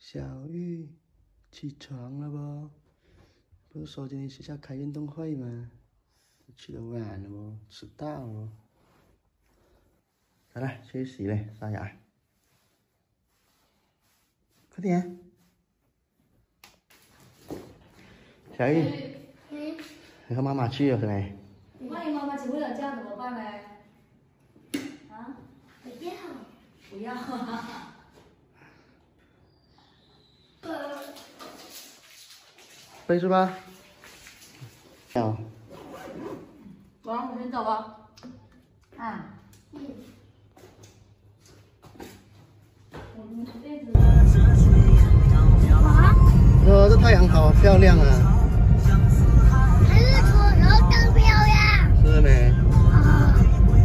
小玉，起床了不？不是说今天学校开运动会吗？起得晚了不？迟到了。好了，去洗嘞，刷牙。快点。小玉，你和妈妈去了是没？ 万一妈妈请不了假怎么办呢？啊？ 不要。 不要。 背书吧。要。 王，我先走吧。啊。我被子。 哦，这太阳好漂亮啊！ 还是土楼更漂亮。 是没？ 啊。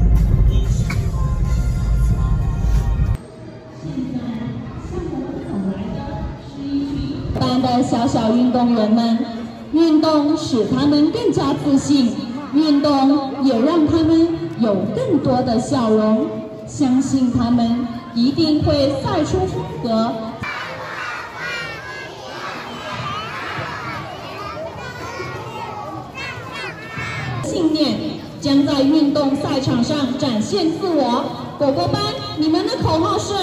班的小小运动员们，运动使他们更加自信，运动也让他们有更多的笑容。相信他们一定会赛出风格。信念将在运动赛场上展现自我。果果班，你们的口号是？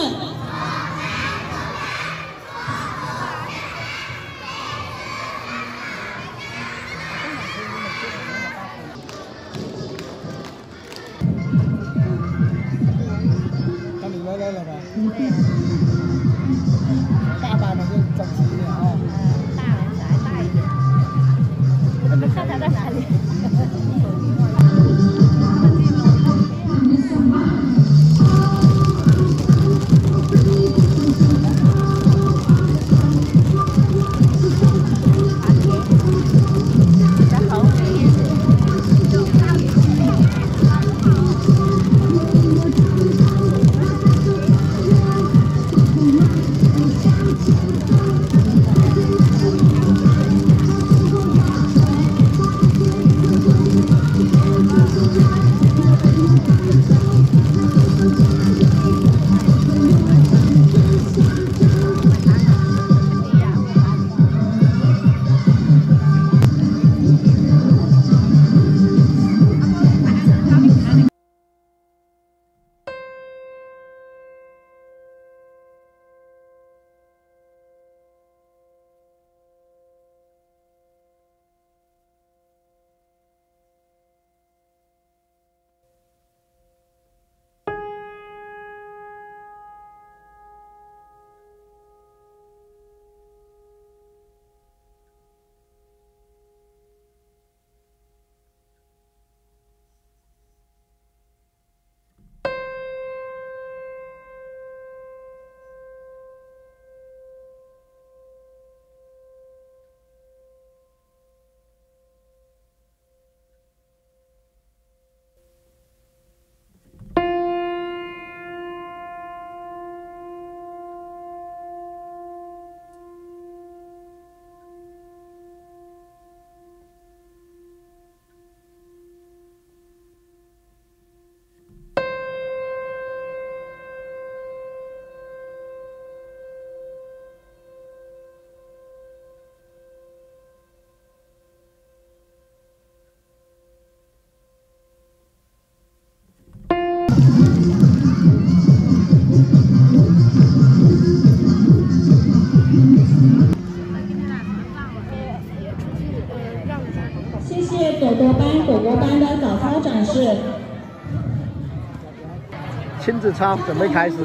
那你来了吧？大班的就整齐一点啊。 大人才大一点。我们看他在哪里。 谢谢朵朵班、果果班的早操展示。 亲子操准备开始。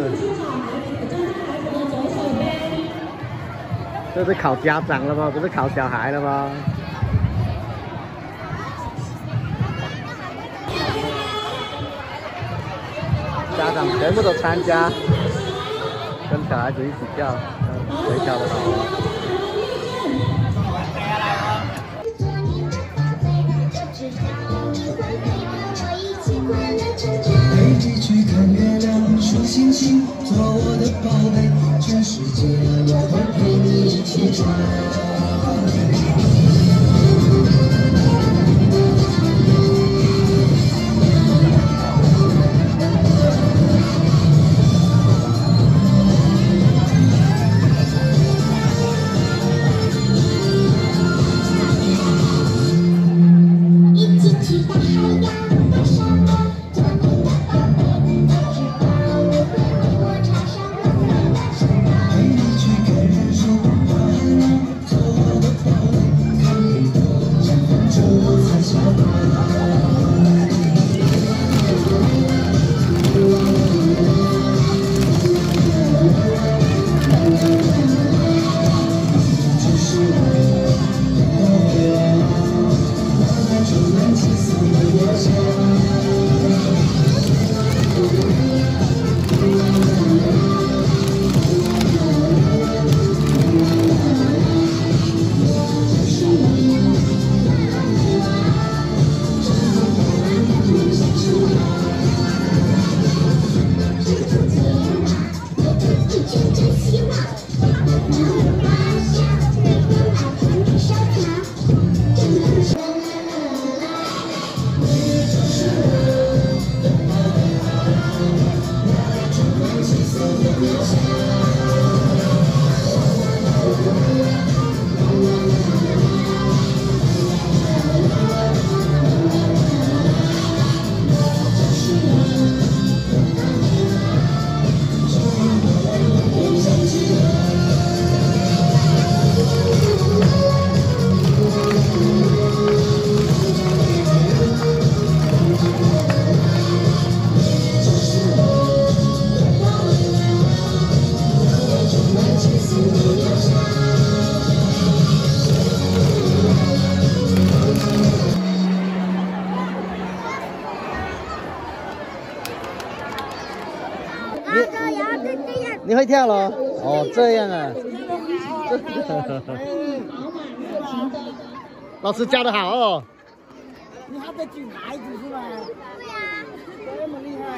这是考家长了吗？不是考小孩了吗？家长全部都参加，跟小孩子一起跳，谁跳得好？ 陪你去看月亮，数星星，做我的宝贝，全世界我会陪你一起转。 会跳了。哦，这样啊。老师教的好哦。 你还得举牌子是吧？对呀。这么厉害。